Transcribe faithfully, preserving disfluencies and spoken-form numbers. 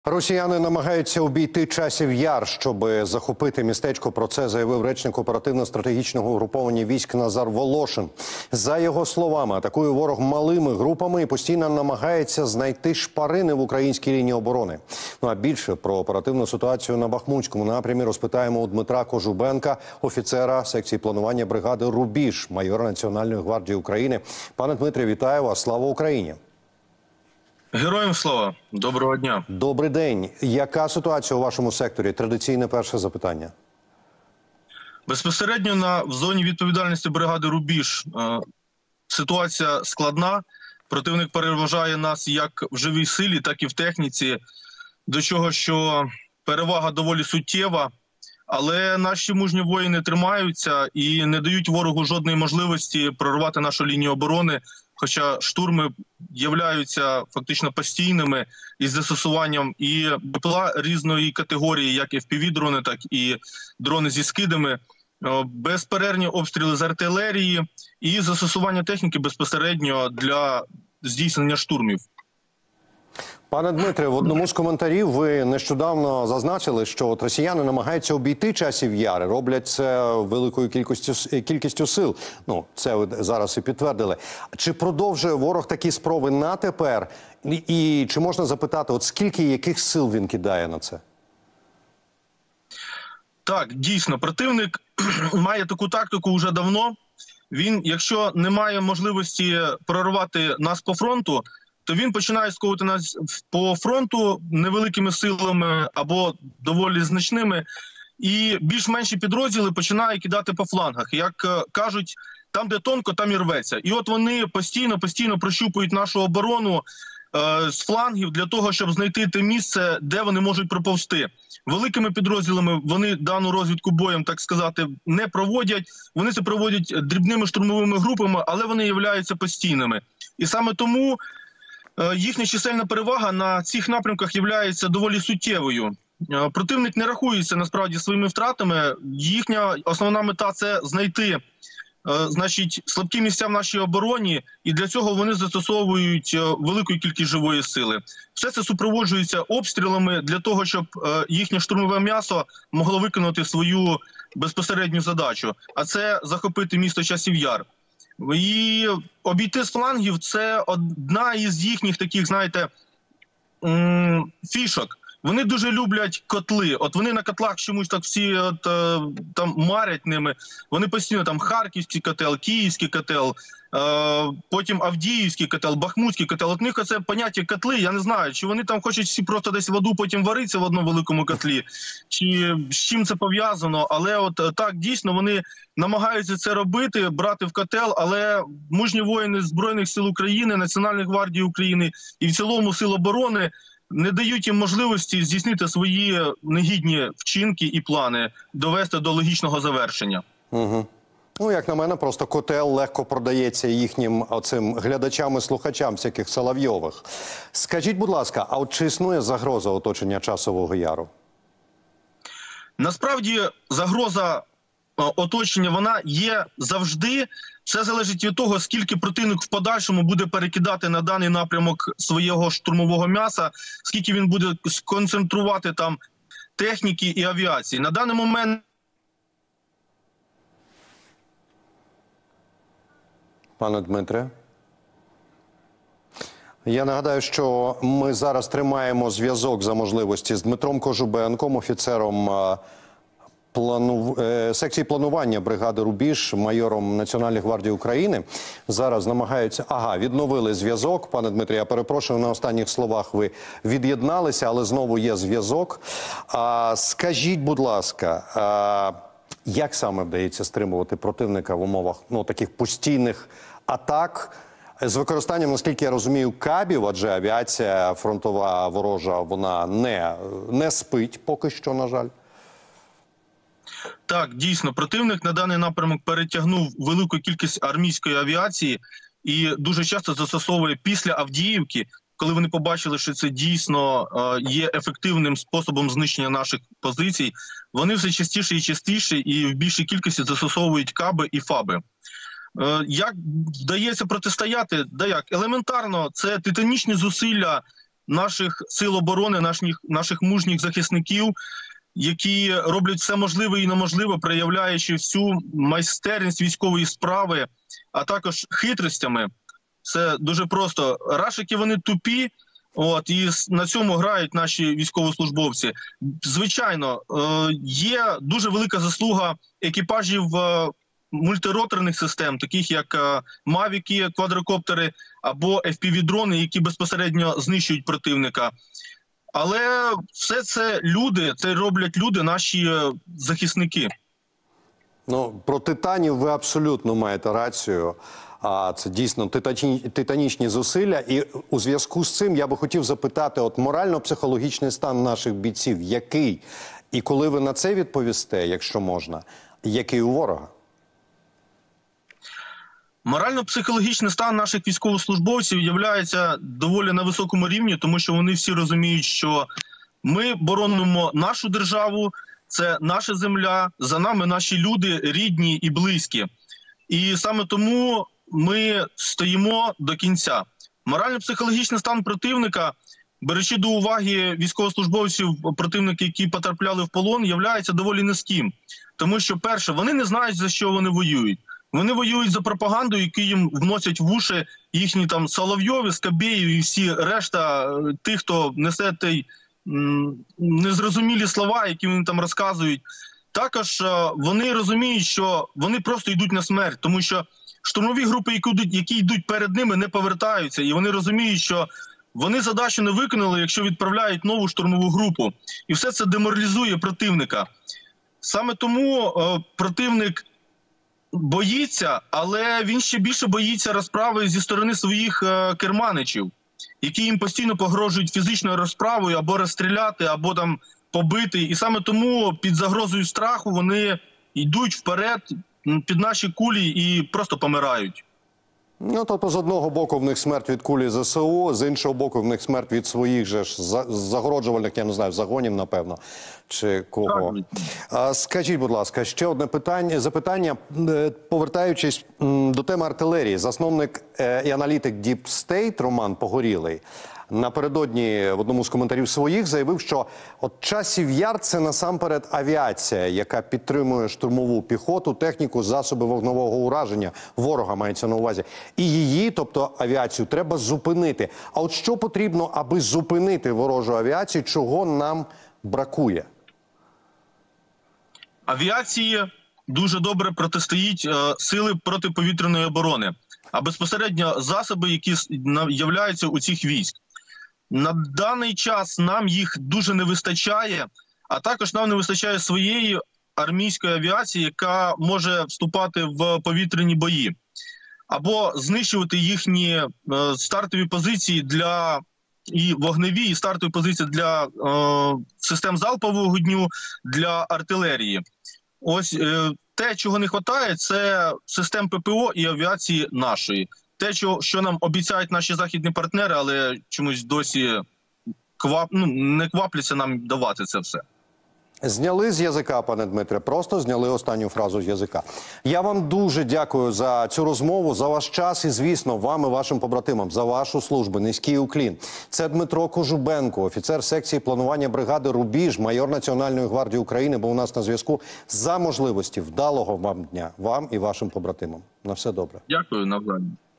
Росіяни намагаються обійти часів яр, щоб захопити містечко. Про це заявив речник оперативно-стратегічного угруповання військ Назар Волошин. За його словами, атакує ворог малими групами і постійно намагається знайти шпарини в українській лінії оборони. Ну а більше про оперативну ситуацію на Бахмутському напрямі розпитаємо у Дмитра Кожубенка, офіцера секції планування бригади «Рубіж», майора Національної гвардії України. Пане Дмитре, вітаю вас. Слава Україні! Героям слава! Доброго дня! Добрий день. Яка ситуація у вашому секторі? Традиційне перше запитання. Безпосередньо на, в зоні відповідальності бригади «Рубіж» е, ситуація складна. Противник переважає нас як в живій силі, так і в техніці. До чого, що перевага доволі суттєва. Але наші мужні воїни тримаються і не дають ворогу жодної можливості прорвати нашу лінію оборони. Хоча штурми являються фактично постійними із застосуванням і БПЛА різної категорії, як еф пі ві-дрони, так і дрони зі скидами, безперервні обстріли з артилерії і застосування техніки безпосередньо для здійснення штурмів. Пане Дмитре, в одному з коментарів ви нещодавно зазначили, що от росіяни намагаються обійти часів яри, роблять це великою кількістю, кількістю сил. Ну, це ви зараз і підтвердили. Чи продовжує ворог такі спроби на тепер? І, і чи можна запитати, от скільки і яких сил він кидає на це? Так, дійсно, противник має таку тактику вже давно. Він, якщо не має можливості прорвати нас по фронту, то він починає сковувати нас по фронту невеликими силами або доволі значними, і більш-менші підрозділи починає кидати по флангах. Як кажуть, там, де тонко, там і рветься. І от вони постійно-постійно прощупують нашу оборону е, з флангів для того, щоб знайти те місце, де вони можуть проповзти. Великими підрозділами вони дану розвідку боєм, так сказати, не проводять. Вони це проводять дрібними штурмовими групами, але вони являються постійними. І саме тому їхня чисельна перевага на цих напрямках є доволі суттєвою. Противник не рахується насправді своїми втратами. Їхня основна мета – це знайти значить, слабкі місця в нашій обороні, і для цього вони застосовують велику кількість живої сили. Все це супроводжується обстрілами для того, щоб їхнє штурмове м'ясо могло виконати свою безпосередню задачу, а це захопити місто Часів Яр. І обійти з флангів – це одна із їхніх таких, знаєте, фішок. Вони дуже люблять котли. От вони на котлах чомусь так всі от, там марять ними. Вони постійно там Харківський котел, Київський котел, потім Авдіївський котел, Бахмутський котел. От у них це поняття котли, я не знаю, чи вони там хочуть всі просто десь в аду потім варитися в одному великому котлі, чи з чим це пов'язано. Але от так, дійсно, вони намагаються це робити, брати в котел, але мужні воїни Збройних сил України, Національної гвардії України і в цілому Сил оборони не дають їм можливості здійснити свої негідні вчинки і плани, довести до логічного завершення. Угу. Ну, як на мене, просто котел легко продається їхнім оцим глядачам і слухачам всяких Соловйових. Скажіть, будь ласка, а от чи існує загроза оточення Часового Яру? Насправді, загроза оточення, вона є завжди. Все залежить від того, скільки противник в подальшому буде перекидати на даний напрямок свого штурмового м'яса, скільки він буде сконцентрувати там техніки і авіації. На даний момент... Пане Дмитре, я нагадаю, що ми зараз тримаємо зв'язок за можливості з Дмитром Кожубенком, офіцером Плану... секції планування бригади «Рубіж», майором Національної гвардії України. Зараз намагаються... Ага, відновили зв'язок. Пане Дмитре, я перепрошую, на останніх словах ви від'єдналися, але знову є зв'язок. А, скажіть, будь ласка, а, як саме вдається стримувати противника в умовах ну, таких постійних атак з використанням, наскільки я розумію, кабів, адже авіація фронтова ворожа, вона не, не спить поки що, на жаль? Так, дійсно, противник на даний напрямок перетягнув велику кількість армійської авіації і дуже часто застосовує після Авдіївки, коли вони побачили, що це дійсно є ефективним способом знищення наших позицій, вони все частіше і частіше і в більшій кількості застосовують каби і фаби. Як вдається протистояти? Да як? Елементарно, це титанічні зусилля наших сил оборони, наших, наших мужніх захисників, які роблять все можливе і неможливе, проявляючи всю майстерність військової справи, а також хитростями. Це дуже просто. Рашики вони тупі, от, і на цьому грають наші військовослужбовці. Звичайно, є дуже велика заслуга екіпажів мультироторних систем, таких як мавіки, квадрокоптери або еф пі ві-дрони, які безпосередньо знищують противника. Але все це люди, це роблять люди, наші захисники. Ну, про титанів ви абсолютно маєте рацію. А це дійсно титані, титанічні зусилля. І у зв'язку з цим я би хотів запитати, от морально-психологічний стан наших бійців, який? І коли ви на це відповісте, якщо можна, який у ворога? Морально-психологічний стан наших військовослужбовців є доволі на високому рівні, тому що вони всі розуміють, що ми боронимо нашу державу, це наша земля, за нами наші люди, рідні і близькі. І саме тому ми стоїмо до кінця. Морально-психологічний стан противника, беручи до уваги військовослужбовців, противники, які потрапляли в полон, є доволі низьким. Тому що, перше, вони не знають, за що вони воюють. Вони воюють за пропаганду, яку їм вносять в уші їхні там Соловйови, Скабєєв і всі решта тих, хто несе той незрозумілі слова, які вони там розказують. Також вони розуміють, що вони просто йдуть на смерть, тому що штурмові групи, які йдуть, які йдуть перед ними, не повертаються. І вони розуміють, що вони задачу не виконали, якщо відправляють нову штурмову групу. І все це деморалізує противника. Саме тому е, противник боїться, але він ще більше боїться розправи зі сторони своїх е, керманичів, які їм постійно погрожують фізичною розправою або розстріляти, або там побити. І саме тому під загрозою страху вони йдуть вперед під наші кулі і просто помирають. Ну, тобто, з одного боку в них смерть від кулі зе се у, з іншого боку в них смерть від своїх же ж загороджувальних, я не знаю, загонів, напевно, чи кого. А, скажіть, будь ласка, ще одне питання, запитання, повертаючись до теми артилерії. Засновник і аналітик Deep State Роман Погорілий напередодні в одному з коментарів своїх заявив, що от Часів Яр – це насамперед авіація, яка підтримує штурмову піхоту, техніку, засоби вогневого ураження. Ворога мається на увазі. І її, тобто авіацію, треба зупинити. А от що потрібно, аби зупинити ворожу авіацію, чого нам бракує? Авіації дуже добре протистоїть е, сили протиповітряної оборони, а безпосередньо засоби, які являються у цих військ. На даний час нам їх дуже не вистачає, а також нам не вистачає своєї армійської авіації, яка може вступати в повітряні бої, або знищувати їхні е, стартові позиції для і вогневі, і стартові позиції для е, систем залпового вогню, для артилерії. Ось е, те, чого не вистачає, це систем пе пе о і авіації нашої. Те, що нам обіцяють наші західні партнери, але чомусь досі квап... ну, не квапляться нам давати це все. Зняли з язика, пане Дмитре, просто зняли останню фразу з язика. Я вам дуже дякую за цю розмову, за ваш час і, звісно, вам і вашим побратимам, за вашу службу. Низький уклін. Це Дмитро Кожубенко, офіцер секції планування бригади «Рубіж», майор Національної гвардії України, був у нас на зв'язку. За можливості вдалого вам дня, вам і вашим побратимам. На все добре. Дякую, навзаєм.